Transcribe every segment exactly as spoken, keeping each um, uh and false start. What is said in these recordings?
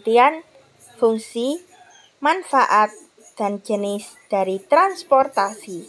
Pengertian, fungsi, manfaat, dan jenis dari transportasi.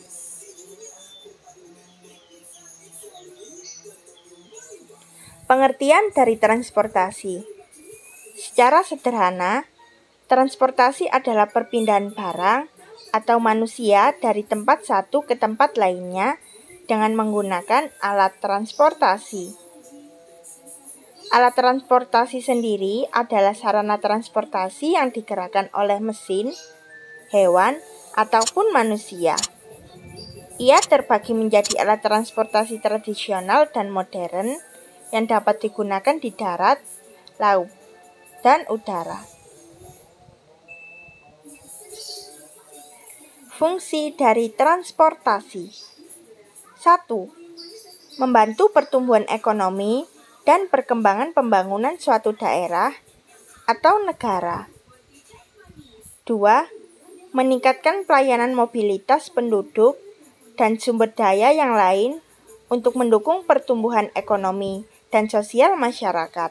Pengertian dari transportasi. Secara sederhana, transportasi adalah perpindahan barang atau manusia dari tempat satu ke tempat lainnya dengan menggunakan alat transportasi. Alat transportasi sendiri adalah sarana transportasi yang digerakkan oleh mesin, hewan, ataupun manusia. Ia terbagi menjadi alat transportasi tradisional dan modern yang dapat digunakan di darat, laut, dan udara. Fungsi dari transportasi. satu. Membantu pertumbuhan ekonomi dan perkembangan pembangunan suatu daerah atau negara. dua. Meningkatkan pelayanan mobilitas penduduk dan sumber daya yang lain untuk mendukung pertumbuhan ekonomi dan sosial masyarakat.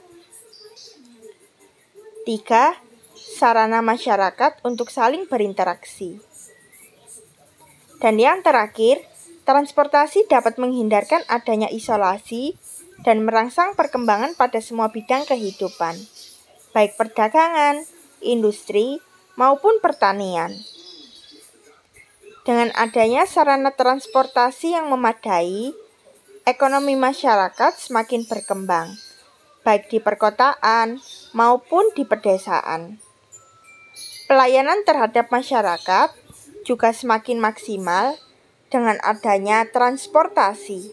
tiga. Sarana masyarakat untuk saling berinteraksi. Dan yang terakhir, transportasi dapat menghindarkan adanya isolasi dan merangsang perkembangan pada semua bidang kehidupan, baik perdagangan, industri, maupun pertanian. Dengan adanya sarana transportasi yang memadai, ekonomi masyarakat semakin berkembang, baik di perkotaan maupun di pedesaan. Pelayanan terhadap masyarakat juga semakin maksimal dengan adanya transportasi.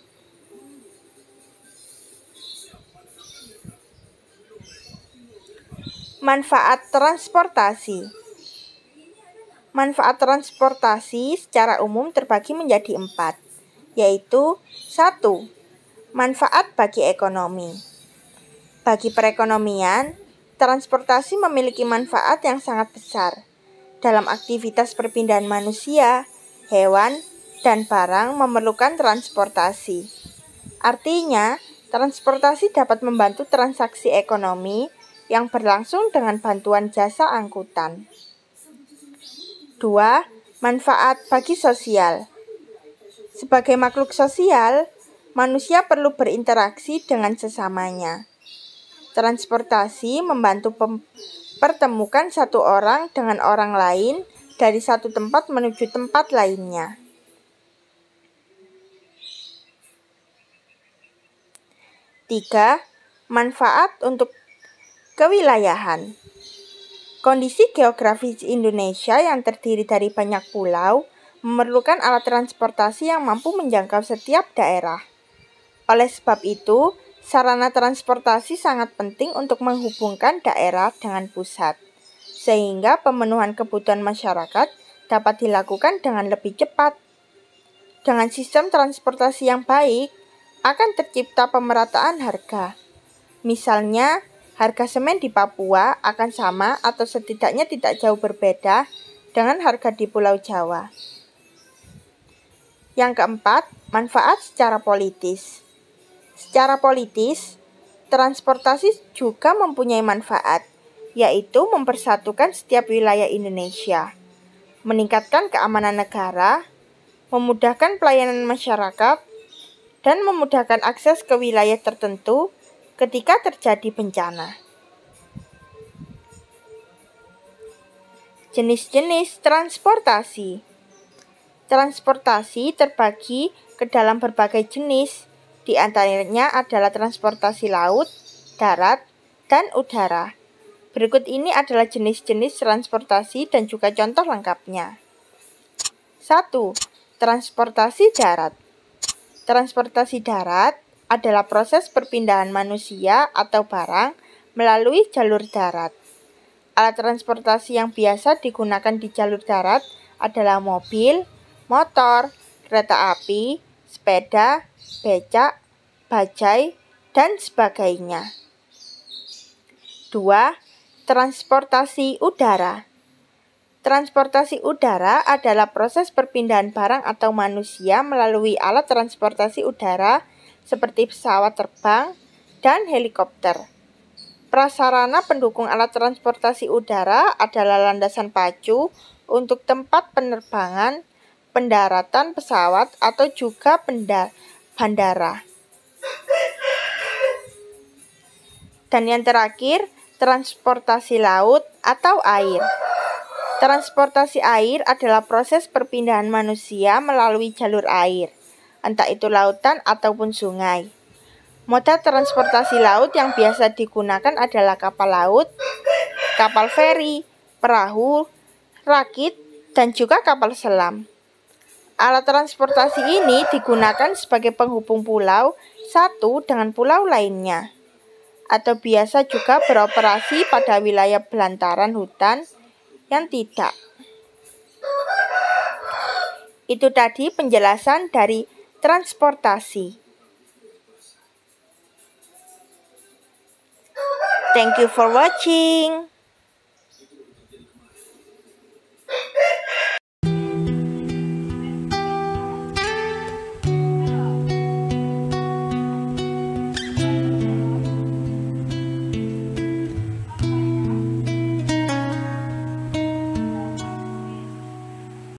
Manfaat transportasi. Manfaat transportasi secara umum terbagi menjadi empat, yaitu satu. Manfaat bagi ekonomi. Bagi perekonomian, transportasi memiliki manfaat yang sangat besar dalam aktivitas perpindahan manusia, hewan, dan barang memerlukan transportasi. Artinya, transportasi dapat membantu transaksi ekonomi yang berlangsung dengan bantuan jasa angkutan. dua. Manfaat bagi sosial. Sebagai makhluk sosial, manusia perlu berinteraksi dengan sesamanya. Transportasi membantu mempertemukan satu orang dengan orang lain dari satu tempat menuju tempat lainnya. tiga. Manfaat untuk kewilayahan. Kondisi geografis Indonesia yang terdiri dari banyak pulau memerlukan alat transportasi yang mampu menjangkau setiap daerah. Oleh sebab itu, sarana transportasi sangat penting untuk menghubungkan daerah dengan pusat, sehingga pemenuhan kebutuhan masyarakat dapat dilakukan dengan lebih cepat. Dengan sistem transportasi yang baik, akan tercipta pemerataan harga. Misalnya, harga semen di Papua akan sama atau setidaknya tidak jauh berbeda dengan harga di Pulau Jawa. Yang keempat, manfaat secara politis. Secara politis, transportasi juga mempunyai manfaat, yaitu mempersatukan setiap wilayah Indonesia, meningkatkan keamanan negara, memudahkan pelayanan masyarakat, dan memudahkan akses ke wilayah tertentu ketika terjadi bencana. Jenis-jenis transportasi. Transportasi terbagi ke dalam berbagai jenis, di antaranya adalah transportasi laut, darat, dan udara. Berikut ini adalah jenis-jenis transportasi dan juga contoh lengkapnya. satu. Transportasi darat. Transportasi darat adalah proses perpindahan manusia atau barang melalui jalur darat. Alat transportasi yang biasa digunakan di jalur darat adalah mobil, motor, kereta api, sepeda, becak, bajai, dan sebagainya. dua. Transportasi udara. Transportasi udara adalah proses perpindahan barang atau manusia melalui alat transportasi udara seperti pesawat terbang dan helikopter. Prasarana pendukung alat transportasi udara adalah landasan pacu untuk tempat penerbangan, pendaratan pesawat, atau juga bandara. Dan yang terakhir, transportasi laut atau air. Transportasi air adalah proses perpindahan manusia melalui jalur air, entah itu lautan ataupun sungai. Moda transportasi laut yang biasa digunakan adalah kapal laut, kapal feri, perahu, rakit, dan juga kapal selam. Alat transportasi ini digunakan sebagai penghubung pulau satu dengan pulau lainnya, atau biasa juga beroperasi pada wilayah belantaran hutan yang tidak. Itu tadi penjelasan dari transportasi. Thank you for watching.